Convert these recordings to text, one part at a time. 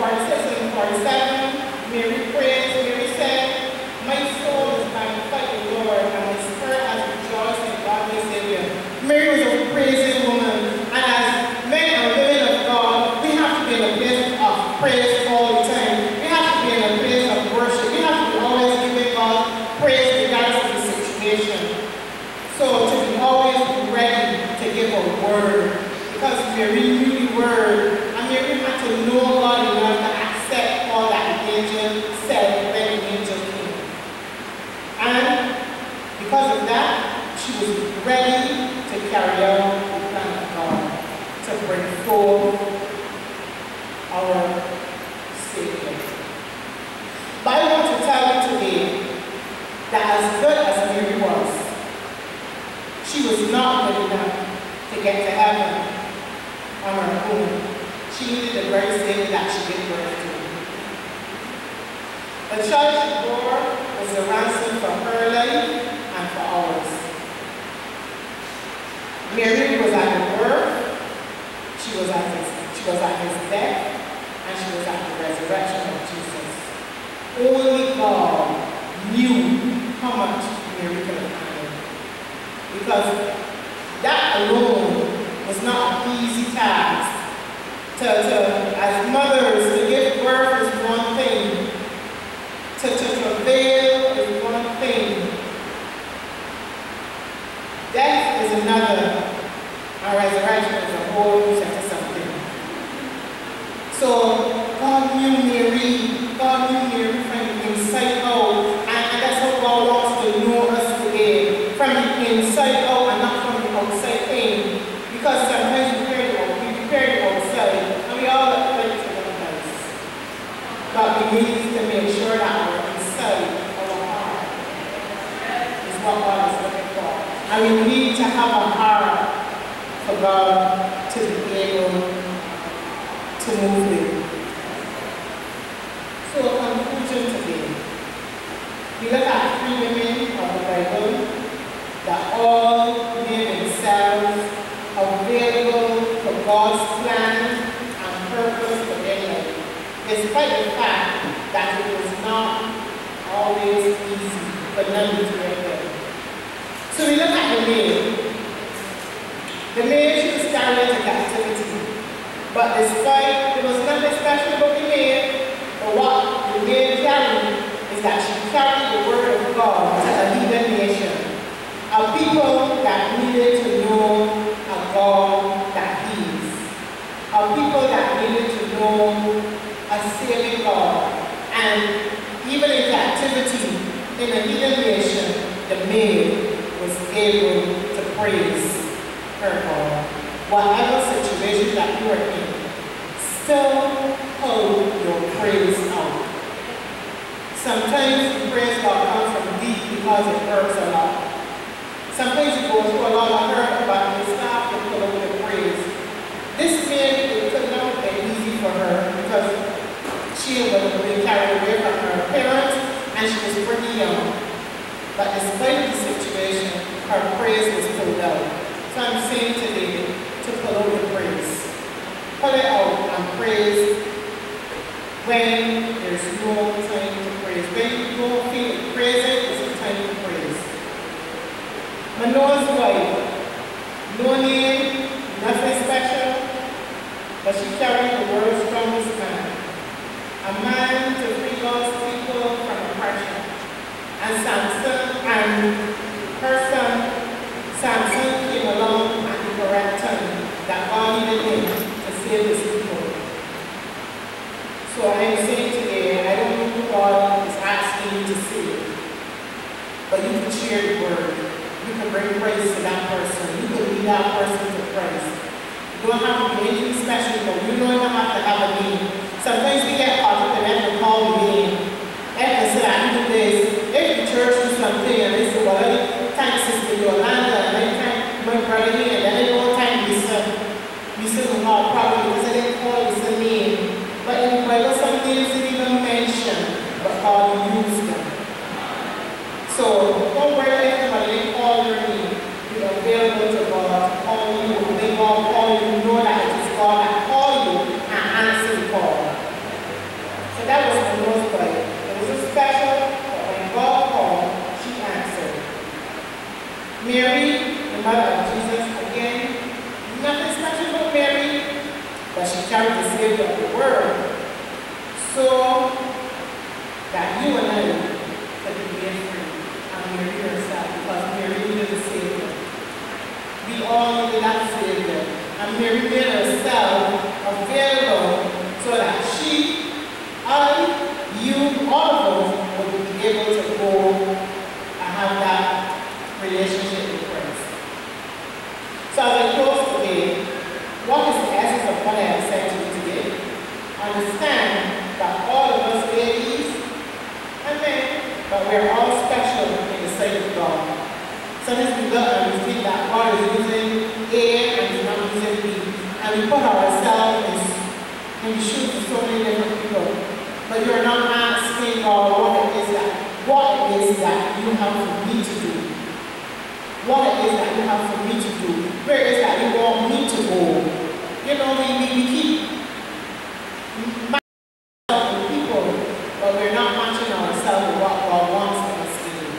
46 and 47, Mary prays, Mary said, "My soul is magnified the Lord, and my spirit has rejoiced in God my Savior." Mary was a praising woman, and as men and women of God, we have to be in a place of praise all the time. We have to be in a place of worship. We have to be always giving God praise regardless of the situation. So to be always ready to give a word, because Mary knew the word, and Mary had to know God enough to accept all that the angel said when the angel came. And because of that, she was ready to carry out the plan of God, to bring forth our Savior. But I want to tell you today that as good as Mary was, she was not good enough to get to heaven on her own. She needed the very Savior that she gave birth to. The child she bore was a ransom for her life and for ours. Mary was at the birth, she was at his death, and she was at the resurrection of Jesus. Only God knew how much Mary could have handled, because that alone was not an easy task. As mothers, to give birth is one thing, to travail is one thing, death is another, and resurrection is a whole set of something. So God knew Mary. God knew Mary from the inside out, and that's how God wants to know us today, from the inside out and not from the outside in. Because sometimes we prepare the outside, and we all look like to one place. But we need to make sure that our inside, our heart, is what God is looking for. And we need to have a heart for God to be able to move with. So a conclusion today. We look at 3 women of the Bible that all made themselves available for God's plan and purpose for their life, despite the fact that it was not always easy for them to get there. So we look at the maid. The maid, she was carried into captivity. But despite, there was nothing special about the maid, but what the maid carried is that she carried the word of God to a heathen nation, a people that needed to know a God that heals, a people that needed to know a saving God. And even in captivity, in a heathen nation, the maid was able to praise her God. Whatever situation that you are in, still hold your praise out. Sometimes the praise God comes from deep because it hurts a lot. Sometimes you go through a lot of hurt, but you stop and pull over the praise. This maid, it could not have been easy for her because she was being carried away from her parents and she was pretty young. But despite the situation, her praise was pulled out. So I'm saying today to pull out the praise. Pull it out and praise when there's no time to praise. When you don't feel like praising, it's a time to praise. Manoah's wife, no name, nothing special, but she carried the world's strongest man. A man to free God's people from oppression. And Samson and her son, Samson came along at the correct time that God needed him to save his people. So I am saying today, I don't know who God is asking you to save, but you can share the word. You can bring praise to that person. You can lead that person to Christ. You don't have to be anything special, but you don't even have to have a name. Sometimes we get caught up and have to call the name. And say, I do this. If the church do something and they say, well, I thank Sister Yolanda and I thank my brother here, and then they don't thank me, son. You say, well, probably because I didn't call you the name. But in the Bible, some names didn't even mention, but God used them. So don't worry if somebody didn't call your name. Be available to God to call you. When God call you, know that it is God that called you and answer the call. the mother of Jesus. Again, nothing special about Mary, but she carried the Savior of the world. So that you and I could be made free and Mary herself, because Mary needed the Savior. We all needed that Savior. And Mary made herself available so that she, I, you, all of us would be able to go and have that relationship with Christ. So as I close today, what is the essence of what I have said to you today? Understand that all of us ladies and men, but we are all special in the sight of God. Sometimes we look and we think that God is using A and He's not using B. And we put ourselves in the shoes of so many different people. But you're not asking God what it is that you have for me to do. What it is that you have for me to do. Where is that you want me to go. You know, we keep matching ourselves with people, but we're not matching ourselves with what God wants us to do.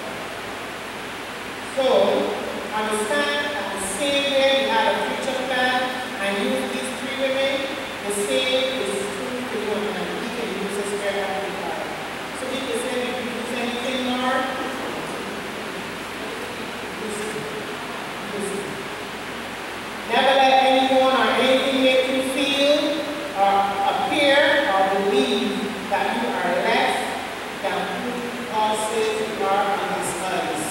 So, understand that the same way we had a future plan and use these three women, the same is true for you and He can use us wherever we are. So if you say if you use anything, Lord, use it. Never let anyone or anything make you feel or appear or believe that you are less than who God says you are in His eyes.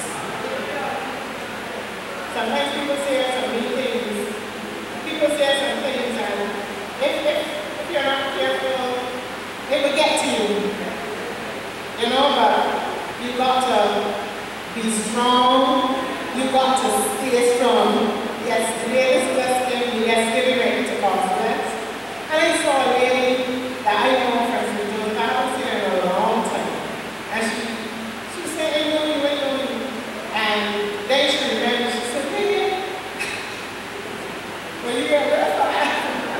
Sometimes people say some mean things. People say some things, and if you're not careful, it will get to you. You know, but you've got to be strong. You've got to stay strong. Yes, today is blessed me. Yes, getting ready to conference. And I saw a lady that I know from St. John's. I haven't seen her in a long time. And she said, I know you. And then she remembered, she said, hey, when you get red flag.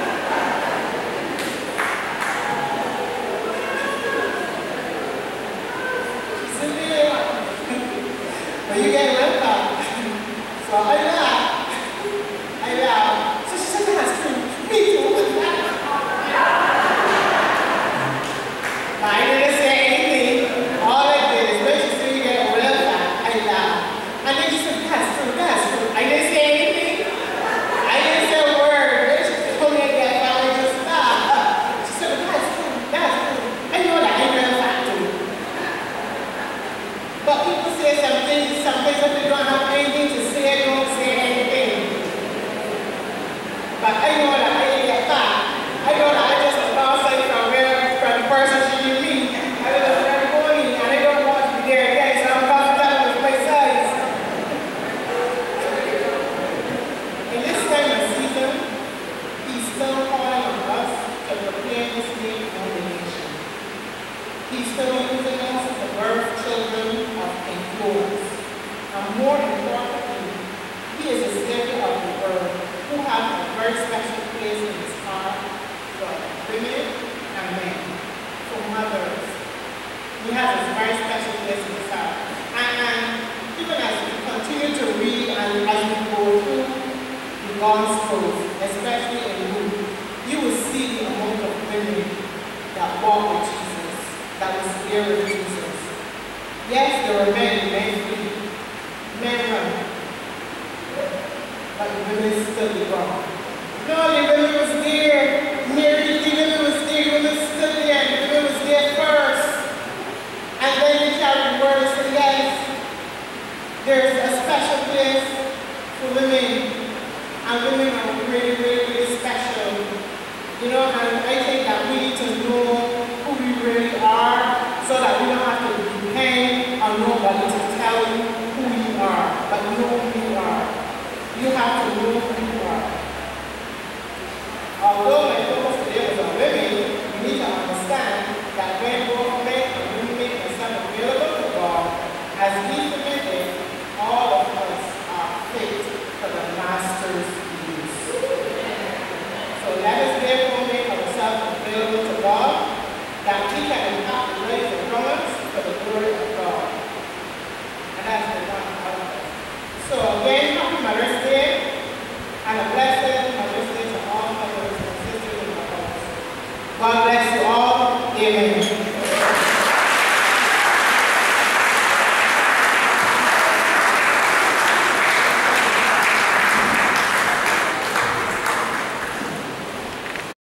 She said, hey, when you get red flag. So I laughed. So she said, that's true. Me too. But I didn't say anything. All I did is when she said you get red flag, I laughed. And then she said, that's true. I didn't say anything. I didn't say a word. Then she told me again, but I just laughed. She said, that's true. I know that I red flag too. But people say some things that they don't have anything to say, don't say anything. But I know that I didn't get fat. I know that I just lost sight from the person she knew me. I was very horny and I don't want to be there again, so I'm comfortable with my size. In this time of season, He's still calling on us to prepare His name for the nation. He's still using us to birth children of influence. And more importantly, He is the Savior of the world, who has a very special place in His heart for women and men, for mothers. He has a very special place in His heart. And even as we continue to read and as we go through the Gospels, especially in Luke, you will see the amount of women that walk with Jesus, that was there with Jesus. Yes, there were men free. Men run. But the women still be wrong. No, the women was there. Mary, the women was there. The women stood there. The women was there first. And then they carried the word and said, yes, there's a special place for women. And women are really, really, really special. You know, and I think that we need to know who we really are so that we don't have to depend on nobody to tell you who you are, but know who you are. You have to know who you are. Although my focus today was on women, you need to understand that when both men and women make themselves available to God, as He permitted, all of us are fit for the Master's use. So let us therefore make ourselves available to God, that we can impact the lives around us for the glory of God. And that's the one out of us. So again, happy and a blessed